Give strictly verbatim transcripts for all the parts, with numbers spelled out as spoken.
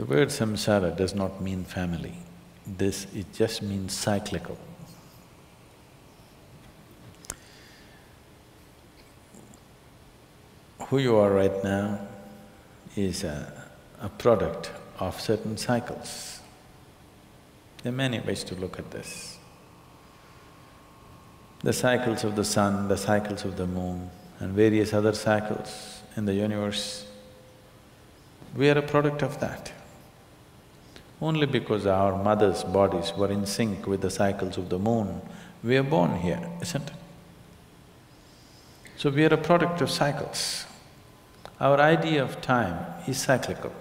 The word samsara does not mean family. This, it just means cyclical. Who you are right now is a, a product of certain cycles. There are many ways to look at this. The cycles of the sun, the cycles of the moon, and various other cycles in the universe, we are a product of that. Only because our mothers' bodies were in sync with the cycles of the moon, we are born here, isn't it? So we are a product of cycles. Our idea of time is cyclical.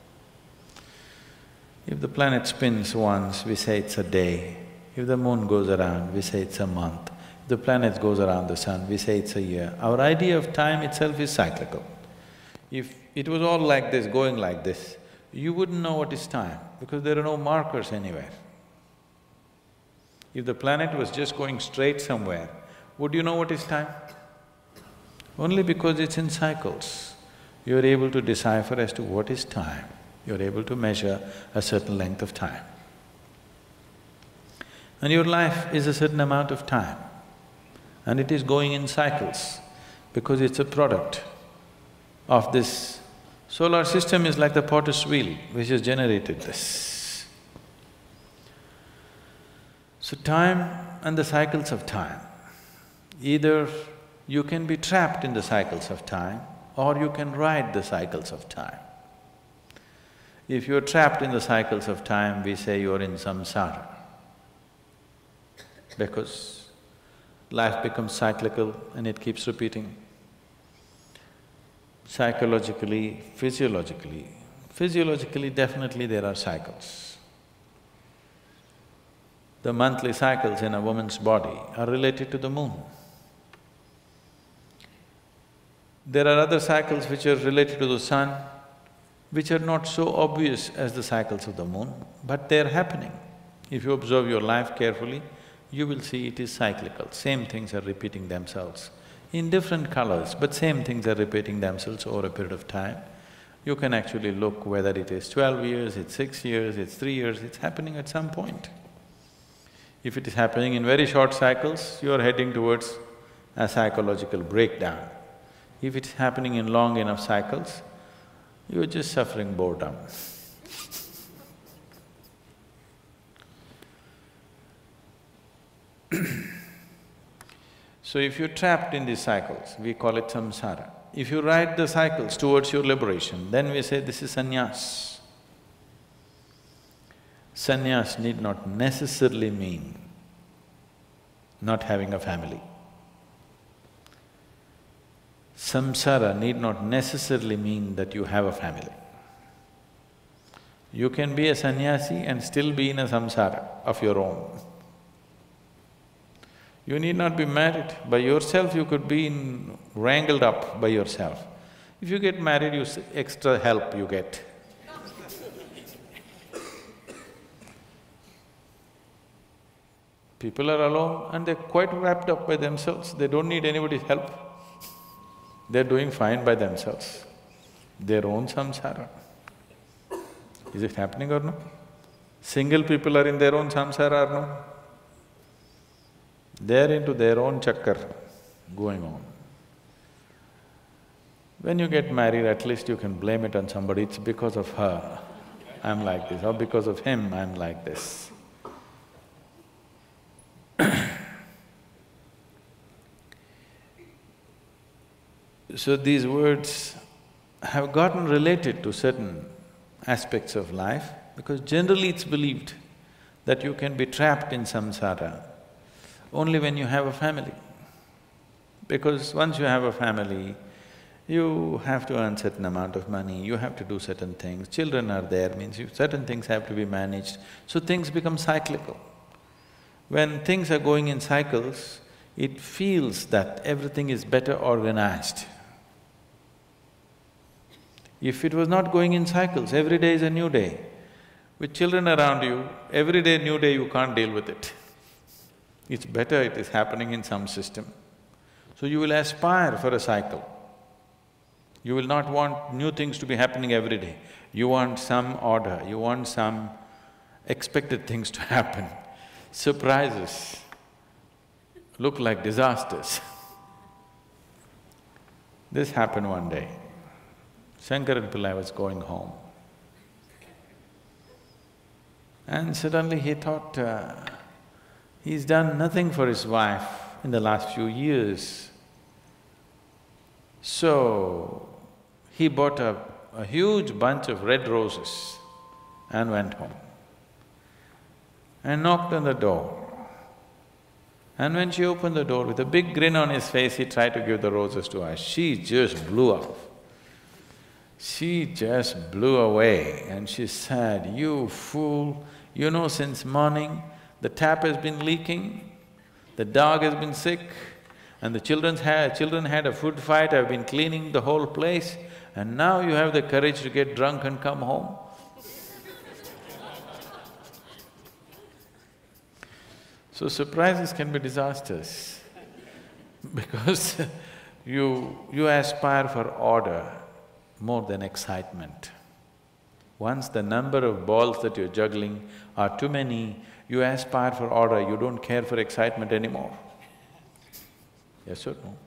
If the planet spins once, we say it's a day. If the moon goes around, we say it's a month. If the planet goes around the sun, we say it's a year. Our idea of time itself is cyclical. If it was all like this, going like this, you wouldn't know what is time because there are no markers anywhere. If the planet was just going straight somewhere, would you know what is time? Only because it's in cycles, you're able to decipher as to what is time. You're able to measure a certain length of time. And your life is a certain amount of time, and it is going in cycles because it's a product of this. Solar system is like the potter's wheel which has generated this. So time and the cycles of time, either you can be trapped in the cycles of time or you can ride the cycles of time. If you're trapped in the cycles of time, we say you're in samsara, because life becomes cyclical and it keeps repeating. Psychologically, physiologically, physiologically definitely there are cycles. The monthly cycles in a woman's body are related to the moon. There are other cycles which are related to the sun, which are not so obvious as the cycles of the moon, but they're happening. If you observe your life carefully, you will see it is cyclical, same things are repeating themselves in different colors, but same things are repeating themselves over a period of time. You can actually look whether it is twelve years, it's six years, it's three years, it's happening at some point. If it is happening in very short cycles, you are heading towards a psychological breakdown. If it's happening in long enough cycles, you're just suffering boredom. So if you're trapped in these cycles, we call it samsara. If you ride the cycles towards your liberation, then we say this is sanyas. Sanyas need not necessarily mean not having a family. Samsara need not necessarily mean that you have a family. You can be a sannyasi and still be in a samsara of your own. You need not be married. By yourself, you could be in… wrangled up by yourself. If you get married, you… s- extra help you get. People are alone and they're quite wrapped up by themselves, they don't need anybody's help. They're doing fine by themselves, their own samsara. Is it happening or no? Single people are in their own samsara or no? They're into their own chakkar going on. When you get married, at least you can blame it on somebody, it's because of her I'm like this, or because of him I'm like this. So these words have gotten related to certain aspects of life because generally it's believed that you can be trapped in samsara only when you have a family. Because once you have a family, you have to earn certain amount of money, you have to do certain things, children are there, means you, certain things have to be managed, so things become cyclical. When things are going in cycles, it feels that everything is better organized. If it was not going in cycles, every day is a new day. With children around you, every day new day, you can't deal with it. It's better it is happening in some system. So you will aspire for a cycle. You will not want new things to be happening every day. You want some order, you want some expected things to happen. Surprises look like disasters. This happened one day. Shankaran Pillai was going home. And suddenly he thought, uh, he's done nothing for his wife in the last few years. So, he bought a, a huge bunch of red roses and went home and knocked on the door. And when she opened the door, with a big grin on his face, he tried to give the roses to her. She just blew up. She just blew away and she said, "You fool, you know since morning the tap has been leaking, the dog has been sick, and the children's had… children had a food fight, I've been cleaning the whole place, and now you have the courage to get drunk and come home?" So surprises can be disasters because you… you aspire for order more than excitement. Once the number of balls that you're juggling are too many, you aspire for order, you don't care for excitement anymore. Yes or no?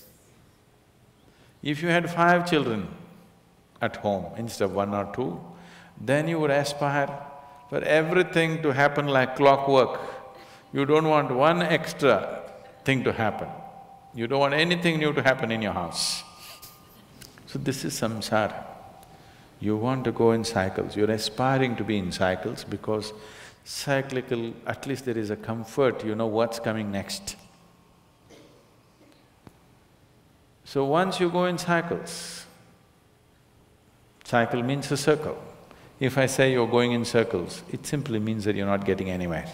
If you had five children at home instead of one or two, then you would aspire for everything to happen like clockwork. You don't want one extra thing to happen. You don't want anything new to happen in your house. So this is samsara. You want to go in cycles, you're aspiring to be in cycles because cyclical, at least there is a comfort, you know what's coming next. So once you go in cycles, cycle means a circle. If I say you're going in circles, it simply means that you're not getting anywhere.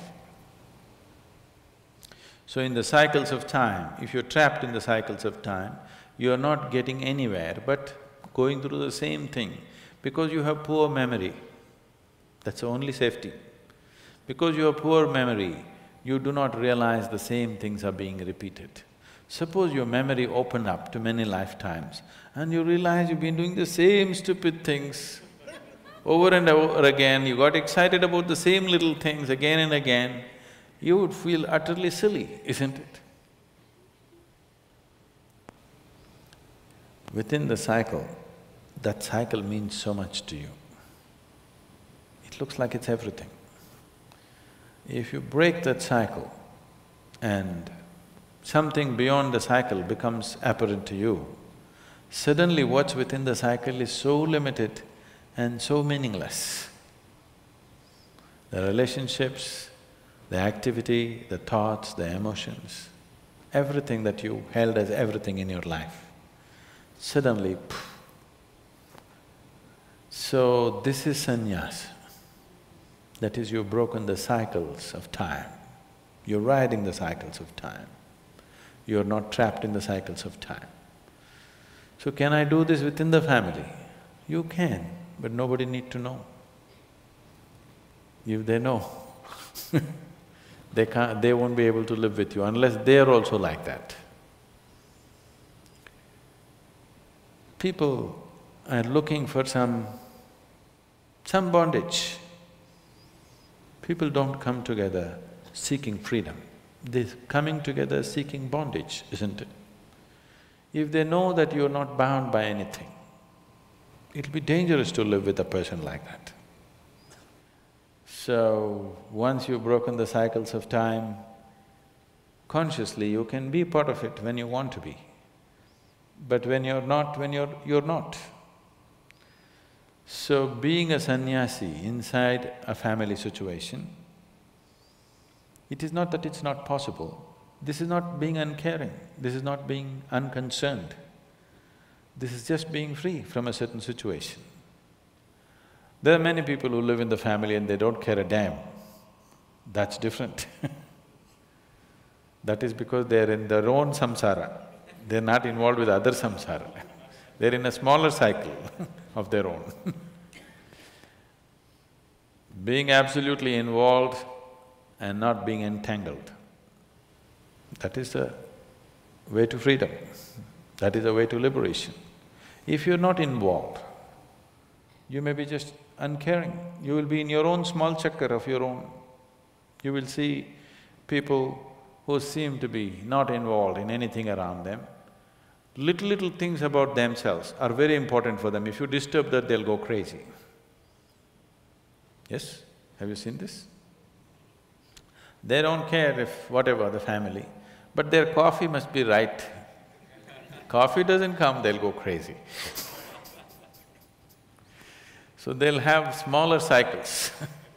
So in the cycles of time, if you're trapped in the cycles of time, you're not getting anywhere but going through the same thing because you have poor memory. That's the only safety. Because you have poor memory, you do not realize the same things are being repeated. Suppose your memory opened up to many lifetimes and you realize you've been doing the same stupid things over and over again, you got excited about the same little things again and again, you would feel utterly silly, isn't it? Within the cycle, that cycle means so much to you. It looks like it's everything. If you break that cycle and something beyond the cycle becomes apparent to you, suddenly what's within the cycle is so limited and so meaningless. The relationships, the activity, the thoughts, the emotions, everything that you held as everything in your life, suddenly, pff. So this is sannyas. That is, you've broken the cycles of time. You're riding the cycles of time. You're not trapped in the cycles of time. So can I do this within the family? You can, but nobody need to know. If they know, they can't… they won't be able to live with you unless they're also like that. People are looking for some… some bondage. People don't come together seeking freedom, they're coming together seeking bondage, isn't it? If they know that you're not bound by anything, it'll be dangerous to live with a person like that. So, once you've broken the cycles of time, consciously you can be part of it when you want to be. But when you're not, when you're… you're not. So being a sannyasi inside a family situation, it is not that it's not possible. This is not being uncaring, this is not being unconcerned. This is just being free from a certain situation. There are many people who live in the family and they don't care a damn. That's different. That is because they're in their own samsara, they're not involved with other samsara. They're in a smaller cycle of their own. Being absolutely involved and not being entangled, that is the way to freedom, that is the way to liberation. If you're not involved, you may be just uncaring. You will be in your own small chakkar of your own. You will see people who seem to be not involved in anything around them. Little, little things about themselves are very important for them. If you disturb that, they'll go crazy. Yes? Have you seen this? They don't care if whatever the family, but their coffee must be right. Coffee doesn't come, they'll go crazy. So they'll have smaller cycles.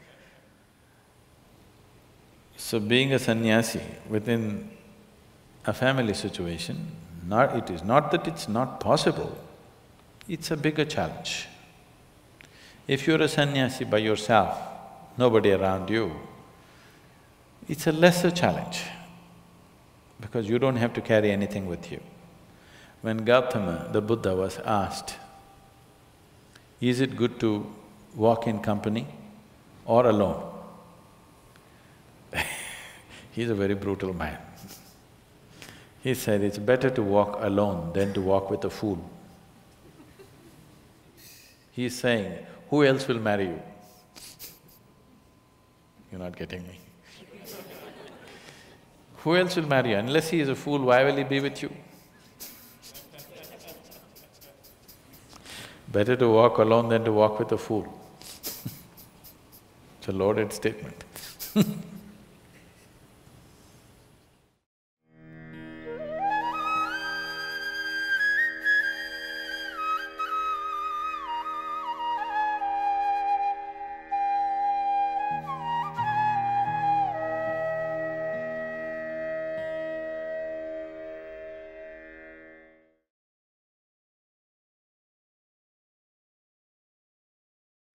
So being a sannyasi within a family situation, not… it is not that it's not possible, it's a bigger challenge. If you're a sannyasi by yourself, nobody around you, it's a lesser challenge because you don't have to carry anything with you. When Gautama, the Buddha, was asked, is it good to walk in company or alone? He's a very brutal man. He said, it's better to walk alone than to walk with a fool. He's saying, who else will marry you? You're not getting me. Who else will marry you? Unless he is a fool, why will he be with you? Better to walk alone than to walk with a fool. It's a loaded statement.